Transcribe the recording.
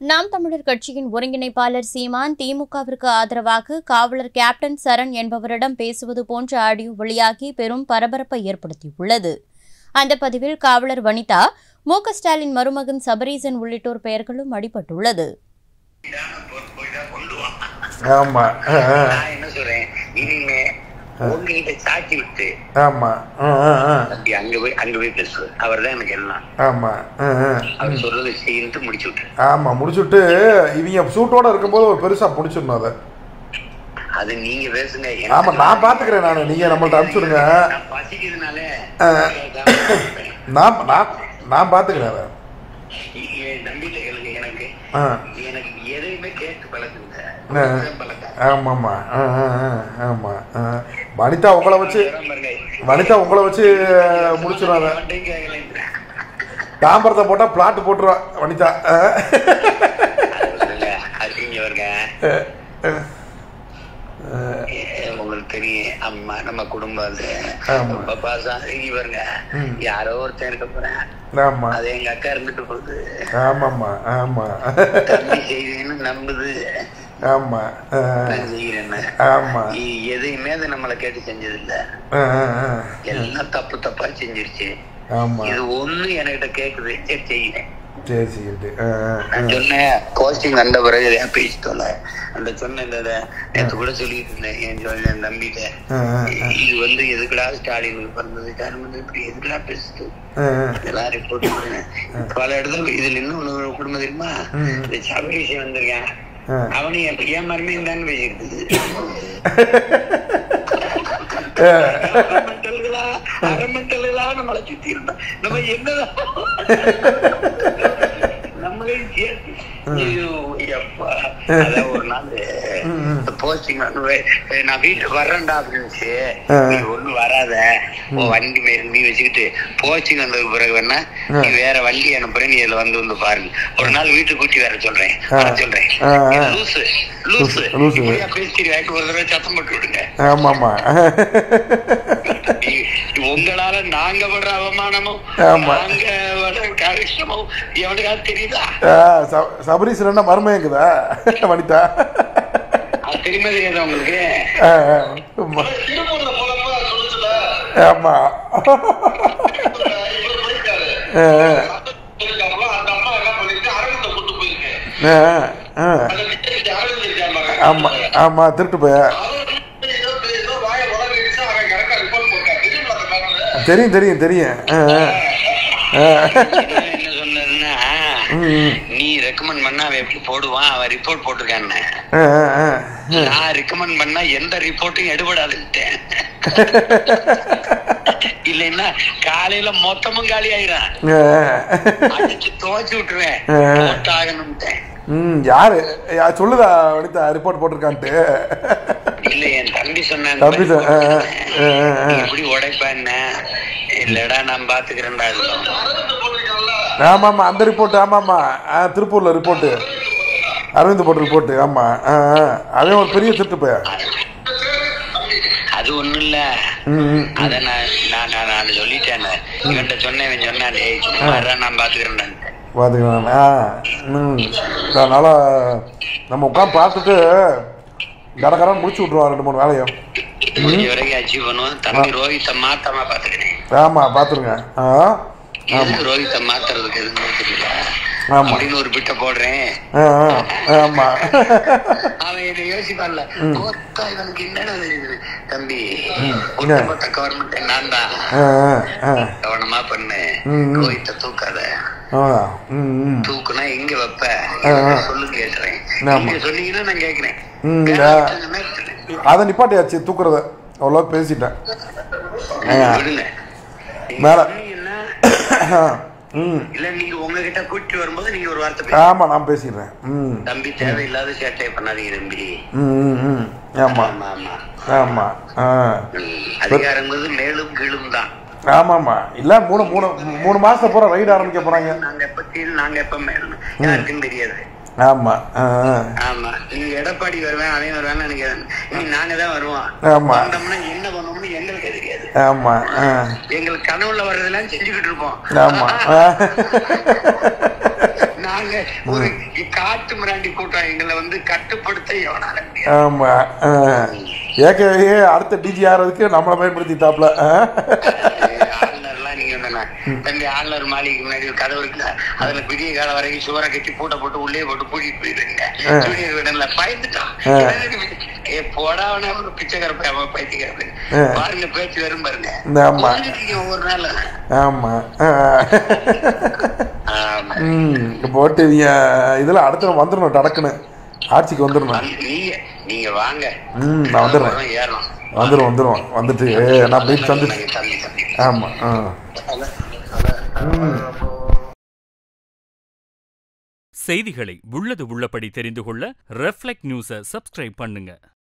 நாம் தமிழர் கட்சியின் ஒருங்கிணைப்பாளர் சீமான் திமுகவிற்கு ஆதரவாக காவலர் கேப்டன் சரண் என்பவரிடம் பேசுவது போன்ற ஆடியோ வெளியாகி பெரும் பரபரப்பை ஏற்படுத்தியுள்ளது. அந்த பதிவில் காவலர் வனிதா, மு.க. ஸ்டாலின் மருமகன் சபரீசன் உள்ளிட்டோர் பெயர்களும் அடிபட்டுள்ளது. உங்ககிட்ட சாட்சி விட்டு அங்க போய் பேசு. அவர் தான் எனக்கு எல்லாம். அவர் சொல்றது செய்யிட்டு முடிச்சு விட்டு முடிச்சுட்டு இவங்க சூட்டோட இருக்கும்போது ஒரு பெருசா முடிச்சிடணும். அதை அது நீங்க பேசுங்க. ஆமா, நான் பாத்துக்கிறேன். நானு நீங்க நம்மள்ட்ட அனுப்பிச்சுடுங்க. பசிக்கிறதுனால நான் பாத்துக்கிறேன். அதை நம்பிக்கைகளுக்கு எனக்கு எதையுமே கேட்டு பழக்குங்க. வனிதா உங்களை வச்சு முடிச்சிடும். தாம்பரத்தை போட்டா பிளாட் போட்டுருவா வனிதா. உங்களுக்கு தெரியும், அம்மா நம்ம குடும்பம் பாருங்க. யாரோ ஒருத்தன் இருக்க போறேன், அது எங்க அக்கா இருந்துட்டு போகுது. செய்வேன்னு நம்புது. எதையுமே அது நம்மளை கேட்டு செஞ்சது இல்ல. எல்லாம் தப்பா செஞ்சிருச்சு. இது ஒண்ணு என்கிட்ட கேக்குது, சரி செய்யறேன். சொன்னேன் போஸ்டிங் வந்த பிறகு பேசிட்டோம்ல, அந்த சொன்ன நேற்று கூட சொல்லிட்டு இருந்தேன் என் நம்பிட்ட. இது எதுக்குடா ஸ்டாலினுக்கு பிறந்தது கவர்மெண்ட் இப்படி எதுக்குடா பேசுது, இதெல்லாம் ரிப்போர்ட் பண்ணுங்க. பல இடத்துல இதுல இன்னும் குடும்பம் தெரியுமா, இந்த சபரீஷ் வந்திருக்கேன், அவனு என் மருமையும் தான் பேசிட்டு அரமெண்டலா நம்மளை சுத்தி இருந்தா நம்ம என்னதான் நம்மளே ஒரு நாள் போஸ்டிங் நான் வீட்டுக்கு வர்றேன்டா அப்படின்னுச்சு. நீ ஒண்ணு வராத, வண்டி நீ வச்சுக்கிட்டு போஸ்டிங் வந்ததுக்கு பிறகு வேணா நீ வேற வண்டி அனுப்புறேன், நீ இதுல வந்து பாருங்க. ஒரு நாள் வீட்டுக்கு கூட்டி வேற சொல்றேன். லூசு பேசி ஒரு தடவை சத்தம் போட்டு விடுங்க. உங்களால நாங்க படுற அவமானமும் நாங்க படுற கஷ்டமும் எவனுக்காவது தெரியுதா? சபரீசன் மருமைக்குதா வனிதா? தெரியுமா தெரியாதா உங்களுக்கு? ஆமா, ஆமா திருட்டு போய தெரியும். என்ன சொன்னா, நீ ரெக்கமெண்ட் பண்ணா அவன் எப்படி போடுவான், அவன் ரிப்போர்ட் போட்டிருக்கான்னு. நான் ரெக்கமெண்ட் பண்ணா எந்த ரிப்போர்ட்டும் எடுபடாதுட்டேன். இல்லைன்னா காலையில மொத்தமும் காலி ஆயிரும், அடிச்சு துவச்சு விட்டுருவேன். யாரு சொல்லுதா வனிதா ரிப்போர்ட் போட்டிருக்கான்ட்டு? இல்ல, என் தம்பி சொன்ன எப்படி உடைப்பா என்ன இல்லடா நான் பாத்துக்கிறேன்டா. ஆமா அந்த ரிப்போர்ட். ஆமாமா, திருப்பூர்ல ரிப்போர்ட், அரவிந்த் போட்ட ரிப்போர்ட். ஆமா, அதே ஒரு பெரிய திட்டு போய். அது ஒண்ணும் இல்ல, அத நான் சொல்லிட்டேன். இவன்ட்ட சொன்னேன், சொன்னான் நான் பாத்துக்கிறேன். அதனால நம்ம உட்காந்து பார்த்துட்டு கடற்கரை முடிச்சு விட்டுருவான் 2-3 வேலையும். அச்சீவ் பண்ணுவோம். தம்பி ரோஹித்தை மாத்தாம பாத்துக்கிறேன். ஆமா பாத்துருங்க. ரோஹித்தை மாத்துறதுக்கு எதுவும் தெரியல அப்படின்னு ஒரு பிட்ட போடுறேன். அவன் இதை யோசிப்பான்ல, இவனுக்கு என்னென்ன தெரியுது தம்பி, ஒட்டுமொத்த கவர்மெண்ட் நான் தான், கவனமா பண்ணு, ரோஹித்தை தூக்காத. தூக்குனா எங்க வைப்ப சொல்லு கேக்குறேன். நீங்க சொன்னீங்கன்னா நான் கேக்குறேன். அத நிப்பாட்டியாச்சு தூக்குறத, அவ்வளோ பேசிட்டேன். இல்ல நீங்க உங்ககிட்ட கூட்டி வரும்போது நீங்க ஒரு வார்த்தை. ஆமா நான் பேசிடுறேன். தம்பி தேவையில்லாத சேட்டை பண்ணாதீங்க தம்பி. ஆமா ஆமா ஆமா, அதிகாரங்கிறது மேலும் கீழும் தான். ஆமாமா, இல்ல 3 மாசத்தை பூரா ரைடு ஆரம்பிக்க போறாங்க. நாங்க எப்ப மேலும் யாருக்கும் தெரியாது. ஆமா நீங்க எடப்பாடி வருவேன் அதே வருவேன்னு நினைக்கிறேன். நாங்க தான் வருவோம். வந்தோம்னா என்ன பண்ணுவோம்னு எங்களுக்கே தெரியாது. எங்களுக்கு கனவுல வர்றதெல்லாம் செஞ்சுக்கிட்டு இருப்போம். நாங்க ஒரு காட்டு மிராண்டி கூட்டம், எங்களை வந்து கட்டுப்படுத்த எவனால முடியாது. ஆமா ஏற்கனவே அடுத்த டிஜி ஆறதுக்கு நம்மளை பயன்படுத்திட்டாப்ல. ஆளுநர்லாம் நீங்க தம்பி ஆளுநர் மாளிகைக்கு முன்னாடி ஒரு கதவு இருக்குல்ல, அதுல பெரிய காலம் வரைக்கும் சுவரை கட்டி பூட்டை போட்டு உள்ளே போட்டு பூட்டிட்டு போயிருக்கீங்க. ஜூனியர் விடல பயந்துட்டான். போடாவன ஒரு பிச்சைக்கார அவன் பைத்தியக்கார பாருங்க, பேச்சு வரும் பாருங்க ஒவ்வொரு நாள். ஆமா போட்டு இதுல அடுத்த வந்துடணும், டடக்குன்னு ஆட்சிக்கு வந்துடணும். நீங்க வாங்க. நான் வந்துடுறேன். ஏறணும். வந்துருவோம். வந்துட்டு நான் போய் சந்திச்சு. ஆமா செய்திகளை உள்ளது உள்ளபடி தெரிந்து கொள்ள ரெஃப்ளெக்ட் நியூஸை சப்ஸ்கிரைப் பண்ணுங்க.